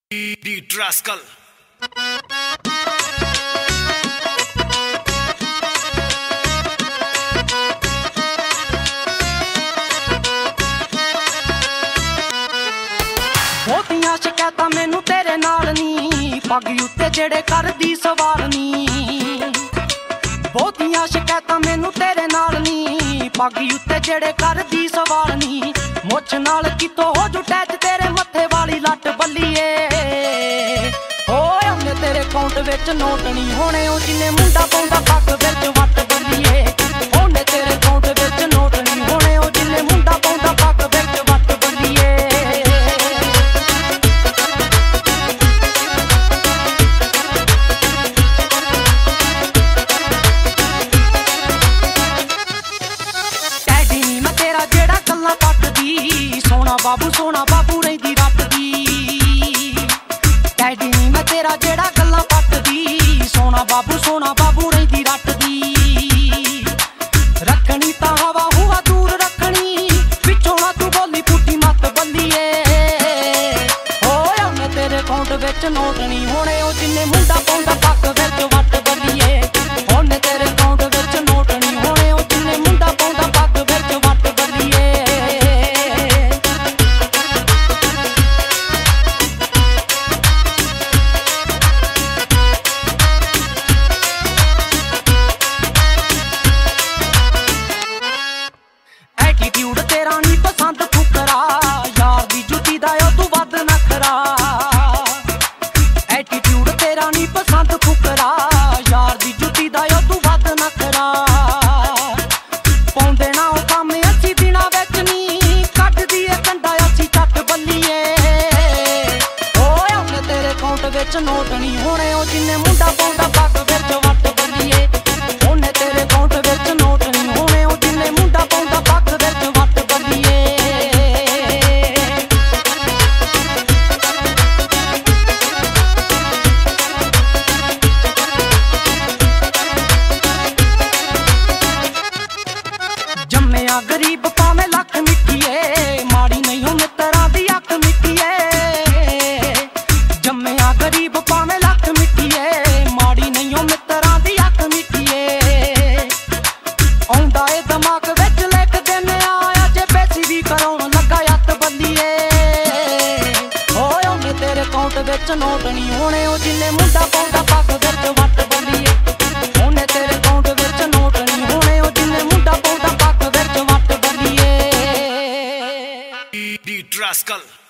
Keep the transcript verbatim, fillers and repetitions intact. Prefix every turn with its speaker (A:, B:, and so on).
A: Beat Rascal.
B: ਬਹੁਤੀਆਂ ਸ਼ਿਕਾਇਤਾਂ ਮੈਨੂੰ ਤੇਰੇ ਨਾਲ ਨੀ, ਪੱਗ ਉੱਤੇ ਜਿਹੜੇ ਕਰਦੀ ਸਵਾਰ ਨੀ। ਬਹੁਤੀਆਂ ਸ਼ਿਕਾਇਤਾਂ ਮੈਨੂੰ ਤੇਰੇ ਨਾਲ ਨੀ, ਪੱਗ ਉੱਤੇ ਜਿਹੜੇ ਕਰਦੀ ਸਵਾਰ ਨੀ। ਮੁੱਛ ਨਾਲ ਕਿਤੋਂ ਹੋ ਜੂ ਟੈਚ ਤੇਰੇ ਮੱਥੇ ਵਾਲੀ ਲੱਟ ਬੱਲੀਏ। ਓਏ ਉਹਨੇ ਤੇਰੇ ਅਕਾਊਂਟ ਵਿੱਚ ਨੋਟ ਨੀ ਹੋਣੇ, ਉਹ ਜਿੰਨੇ ਮੁੰਡਾ ਪਾਉਂਦਾ ਪੱਗ ਵਿੱਚ ਵੱਟ ਬੱਲੀਏ। ਉਹਨੇ ਤੇਰੇ ਅਕਾਊਂਟ ਵਿੱਚ ਨੋਟ ਨੀ ਹੋਣੇ, ਉਹ ਜਿੰਨੇ ਮੁੰਡਾ ਪਾਉਂਦਾ ਪੱਗ ਵਿੱਚ ਵੱਟ ਬੱਲੀਏ। ਜਿਹੜਾ ਗੱਲਾਂ ਪੱਟਦੀ, ਸੋਹਣਾ ਬਾਬੂ ਸੋਹਣਾ ਬਾਬੂ ਰਹਿੰਦੀ ਰੱਟਦੀ। ਡੈਡੀ ਨੀ ਮੈਂ ਤੇਰਾ ਜਿਹੜਾ ਗੱਲਾਂ ਪੱਟਦੀ, ਸੋਹਣਾ ਬਾਬੂ ਸੋਹਣਾ ਬਾਬੂ ਰਹਿੰਦੀ ਰੱਟਦੀ। ਰੱਖਣੀ ਤਾਂ ਹਵਾ ਹੂਆ ਦੂਰ ਰੱਖਣੀ, ਪਿੱਛੋਂ ਨਾ ਤੂੰ ਬੋਲੀ ਪੁੱਠੀ ਮੱਤ ਬੱਲੀਏ। ਹੋਏ ਉਹਨੇ ਤੇਰੇ ਅਕਾਊਂਟ ਵਿੱਚ ਨੋਟ ਨੀ ਹੋਣੇ, ਉਹ ਜਿੰਨੇ ਮੁੰਡਾ ਪਾਉਂਦਾ ਪੱਗ ਵਿੱਚ ਵੱਟ ਬੱਲੀਏ। ਉਹਨੇ ਤੇਰੇ ਅਕਾਊਂਟ ਵਿੱਚ ਨੋਟ ਨੀ ਹੋਣੇ, ਉਹ ਜਿੰਨੇ ਮੁੰਡਾ ਪਾਉਂਦਾ ਪੱਗ ਵਿੱਚ ਵੱਟ ਬੱਲੀਏ। ਐਟੀਟਿਊਡ ਤੇਰਾ ਨੀ ਪਸੰਦ ਫੁਕਰਾ, ਯਾਰ ਦੀ ਜੁੱਤੀ ਦਾ ਉਹ ਤੂੰ ਵੱਧ ਨਖਰਾ। ਐਟੀਟਿਊਡ ਤੇਰਾ ਨੀ ਪਸੰਦ ਫੁਕਰਾ, ਯਾਰ ਦੀ ਜੁੱਤੀ ਦਾ ਉਹ ਤੂੰ ਵੱਧ ਨਖਰਾ। ਪਾਉਂਦੇ ਨਾ ਉਹ ਕੰਮ ਅਸੀਂ ਦਿਨਾਂ ਵਿੱਚ ਨੀ, ਕੱਢਦੀ ਏ ਕੰਡਾ ਅਸੀਂ ਚੱਟ ਬੱਲੀਏ। ਓਏ ਉਹਨੇ ਤੇਰੇ ਅਕਾਊਂਟ ਵਿੱਚ ਨੋਟ ਨੀ ਹੋਣੇ, ਉਹ ਜਿੰਨੇ ਮੁੰਡਾ ਪਾਉਂਦਾ ਪੱਗ ਵਿੱਚ ਵੱਟ ਬੱਲੀਏ। ਉਹਨੇ ਤੇਰੇ ਅਕਾਊਂਟ ਵਿੱਚ ਨੋਟ ਨੀ ਹੋਣੇ, ਉਹ ਜਿੰਨੇ ਮੁੰਡਾ ਪਾਉਂਦਾ ਪੱਗ ਵਿੱਚ ਵੱਟ ਬੱਲੀਏ। ਜੰਮਿਆ ਗਰੀਬ ਭਾਵੇਂ ਲੱਖ ਮਿੱਠੀਏ, ਮਾੜੀ ਨਹੀਂ ਹੋ ਮਿੱਤਰਾਂ ਦੀ ਅੱਖ ਮਿੱਠੀਏ। ਜੰਮਿਆ ਗਰੀਬ ਭਾਵੇਂ ਲੱਖ ਮਿੱਠੀਏ, ਮਾੜੀ ਨਹੀਂ ਹੋ ਮਿੱਤਰਾਂ ਦੀ ਅੱਖ ਮਿੱਠੀਏ। ਆਉਂਦਾ ਏ ਦਿਮਾਗ ਵਿੱਚ ਲਿਖ ਦਿੰਨੇ ਆ, ਜੇ ਪੈਸੀ ਵੀ ਕਰਾਉਣ ਲੱਗਾ ਹੱਥ ਬੱਲੀਏ। ਓਏ ਉਹਨੇ ਤੇਰੇ ਅਕਾਊਂਟ ਵਿੱਚ ਨੋਟ ਨੀ ਹੋਣੇ, ਉਹ ਜਿੰਨੇ ਮੁੰਡਾ ਪਾਉਂਦਾ ਪੱਗ ਵਿੱਚ ਵੱਟ ਬੱਲੀਏ। ਉਹਨੇ ਤੇਰੇ ਅਕਾਊਂਟ ਵਿੱਚ ਨੋਟ ਨੀ ਹੋਣੇ, ਉਹ ਜਿੰਨੇ ਮੁੰਡਾ ਪਾਉਂਦਾ ਪੱਗ ਵਿੱਚ ਵੱਟ ਬੱਲੀਏ।
A: Beat Rascal.